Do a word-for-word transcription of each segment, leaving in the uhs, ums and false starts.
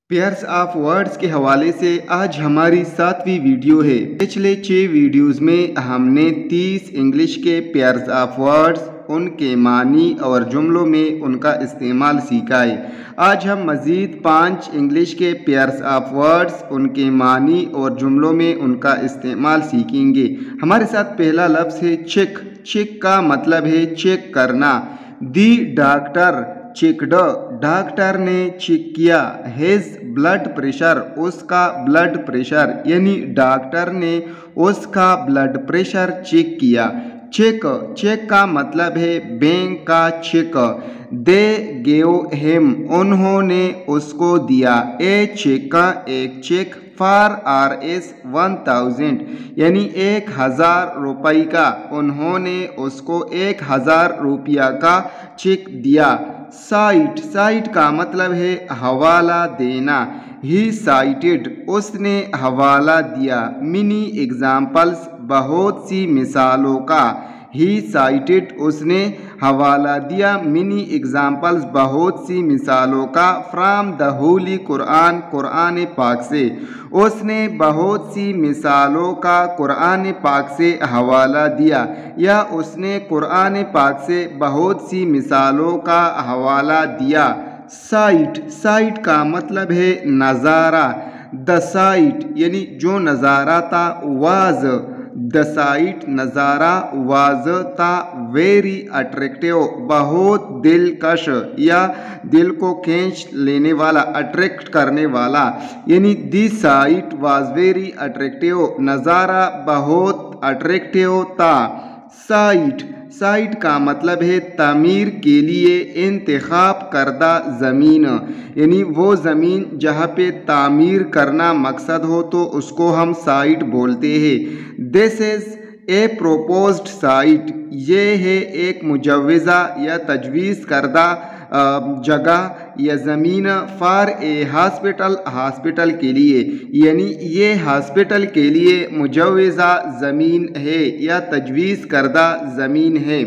Pairs of words के हवाले से आज हमारी सातवीं वीडियो है। पिछले छः वीडियोज़ में हमने तीस इंग्लिश के पेयर्स ऑफ वर्ड्स, उनके मानी और जुमलों में उनका इस्तेमाल सीखा है। आज हम मज़ीद पाँच इंग्लिश के पेयर्स ऑफ वर्ड्स, उनके मानी और जुमलों में उनका इस्तेमाल सीखेंगे। हमारे साथ पहला लफ्ज़ है चेक। चेक का मतलब है चेक करना। दी डॉक्टर चेकड, डॉक्टर ने चेक किया। हिज ब्लड प्रेशर, उसका ब्लड प्रेशर, यानी डॉक्टर ने उसका ब्लड प्रेशर चेक किया। चेक, चेक का मतलब है बैंक का चेक। दे गेव हिम, उन्होंने उसको दिया। ए चेक, एक check for R S one thousand, यानी एक हज़ार रुपये का। उन्होंने उसको एक हज़ार रुपया का चेक दिया। साइट, साइट का मतलब है हवाला देना। ही साइटेड, उसने हवाला दिया। मिनी एग्जाम्पल्स, बहुत सी मिसालों का। ही साइटेड, उसने हवाला दिया। मिनी एग्जाम्पल्स, बहुत सी मिसालों का। फ्राम द होली कुरान, कुरान पाक से। उसने बहुत सी मिसालों का कुरान पाक से हवाला दिया, या उसने कुरान पाक से बहुत सी मिसालों का हवाला दिया। साइट, साइट का मतलब है नज़ारा। द साइट, यानी जो नज़ारा था। वाज, द साइट नज़ारा। वाज था वेरी अट्रैक्टिव, बहुत दिलकश या दिल को खींच लेने वाला, अट्रैक्ट करने वाला। यानी the sight was very attractive, नज़ारा बहुत अट्रैक्टिव था। साइट, साइट का मतलब है तामीर के लिए इंतखाब करदा ज़मीन, यानी वो ज़मीन जहाँ पे तामीर करना मकसद हो तो उसको हम साइट बोलते हैं। This is a proposed site, ये है एक मुजव्वज़ा या तजवीज़ करदा जगह या ज़मीन। फॉर ए हॉस्पिटल, हॉस्पिटल के लिए, यानी ये हॉस्पिटल के लिए मुजव्वज़ा ज़मीन है या तजवीज़ करदा ज़मीन है।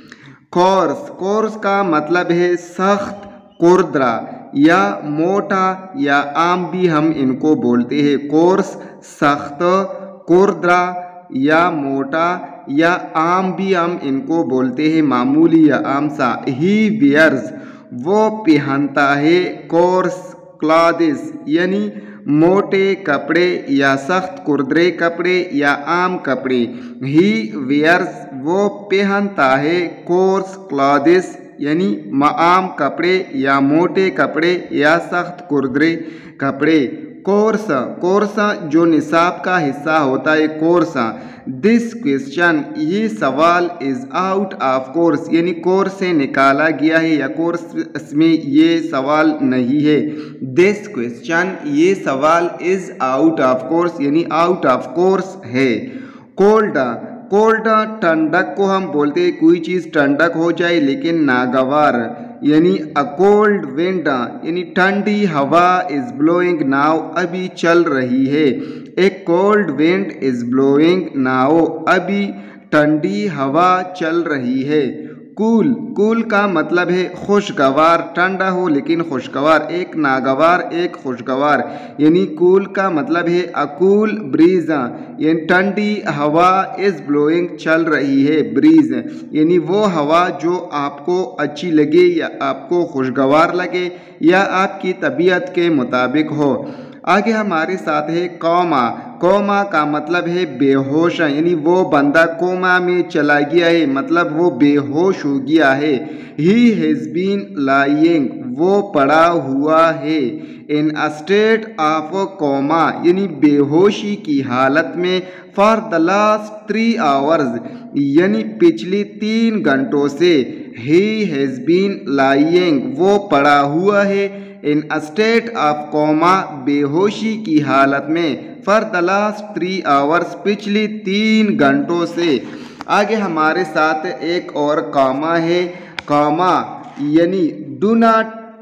कोर्स, कोर्स का मतलब है सख्त, कुर्दरा या मोटा या आम भी हम इनको बोलते हैं। कोर्स सख्त, कुर्दरा या मोटा या आम भी हम इनको बोलते हैं, मामूली या आम सा। ही वियर्स, वो पहनता है। कोर्स क्लॉथ्स, यानी मोटे कपड़े या सख्त कुर्दरे कपड़े या आम कपड़े। ही वियर्स, वो पहनता है। कोर्स क्लॉथ्स, यानी आम कपड़े या मोटे कपड़े या सख्त कुर्दरे कपड़े। कोर्स, कोर्स जो निसाब का हिस्सा होता है, कोर्स। दिस क्वेश्चन, ये सवाल इज़ आउट ऑफ कोर्स, यानी कोर्स से निकाला गया है या कोर्स में ये सवाल नहीं है। दिस क्वेश्चन, ये सवाल इज़ आउट ऑफ कोर्स, यानी आउट ऑफ कोर्स है। कोल्ड, कोल्ड ठंडक को हम बोलते हैं कोई चीज़ ठंडक हो जाए लेकिन नागवार, यानी अ कोल्ड विंड, यानी ठंडी हवा। इज़ ब्लोइंग नाउ, अभी चल रही है। एक cold wind is blowing now, अभी ठंडी हवा चल रही है। कूल, कूल का मतलब है खुशगवार, ठंडा हो लेकिन खुशगवार। एक नागवार, एक खुशगवार, यानी कूल का मतलब है अकूल ब्रीज, यानी ठंडी हवा। इज़ ब्लोइंग, चल रही है। ब्रीज, यानी वो हवा जो आपको अच्छी लगे या आपको खुशगवार लगे या आपकी तबीयत के मुताबिक हो। आगे हमारे साथ है कोमा। कोमा का मतलब है बेहोश, यानी वो बंदा कोमा में चला गया है, मतलब वो बेहोश हो गया है। ही हैज़ बीन लाइंग, वो पड़ा हुआ है। In a state of coma, यानी बेहोशी की हालत में। For the last three hours, यानी पिछली तीन घंटों से। ही हैज़ बीन लाइंग, वो पड़ा हुआ है। In a state of coma, बेहोशी की हालत में। For the last three hours, पिछली तीन घंटों से। आगे हमारे साथ एक और कामा है। कामा यानी डू नॉट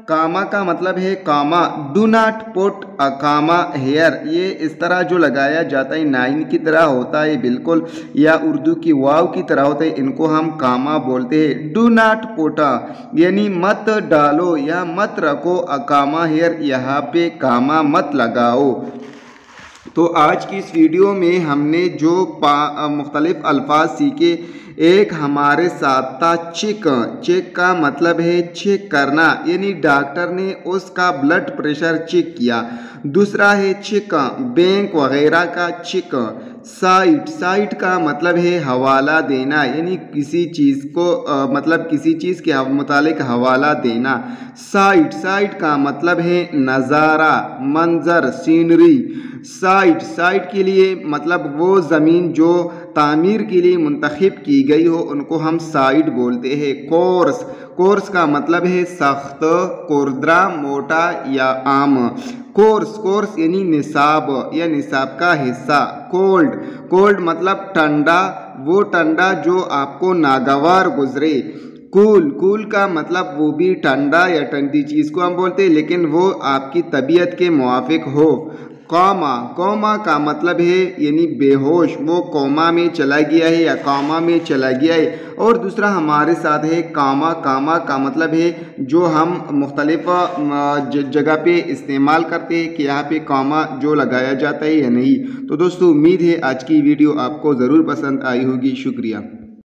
कामा का मतलब है comma, do not put a comma here, ये इस तरह जो लगाया जाता है नाइन की तरह होता है बिल्कुल, या उर्दू की वाव की तरह होता है, इनको हम कामा बोलते हैं। डू नॉट पुट यानी मत डालो या मत रखो अ कामा हेयर, यहाँ पे कामा मत लगाओ। तो आज की इस वीडियो में हमने जो मुख्तलिफ अल्फाज सीखे, एक हमारे साथ था चेक। चेक का मतलब है चेक करना, यानी डॉक्टर ने उसका ब्लड प्रेशर चेक किया। दूसरा है चेक बैंक वगैरह का चेक। साइट, साइट का मतलब है हवाला देना, यानी किसी चीज़ को आ, मतलब किसी चीज़ के मुतालिक हवाला देना। साइट, साइट का मतलब है नज़ारा, मंजर, सीनरी। साइट, साइट के लिए मतलब वो ज़मीन जो तामीर के लिए मुंतखब की गई हो उनको हम साइट बोलते हैं। कोर्स, कोर्स का मतलब है सख्त, कुर्दरा, मोटा या आम। कोर्स, कोर्स यानी निसाब या निसाब का हिस्सा। कोल्ड, कोल्ड मतलब ठंडा, वो ठंडा जो आपको नागवार गुजरे। कूल, कूल का मतलब वो भी ठंडा या ठंडी चीज़ को हम बोलते हैं लेकिन वो आपकी तबीयत के मुआफिक हो। कौमा, कौमा का मतलब है यानी बेहोश, वो कौमा में चला गया है या कौमा में चला गया है। और दूसरा हमारे साथ है कामा, कामा का मतलब है जो हम मुख्तलिफ जगह पे इस्तेमाल करते हैं कि यहाँ पे कामा जो लगाया जाता है या नहीं। तो दोस्तों उम्मीद है आज की वीडियो आपको ज़रूर पसंद आई होगी। शुक्रिया।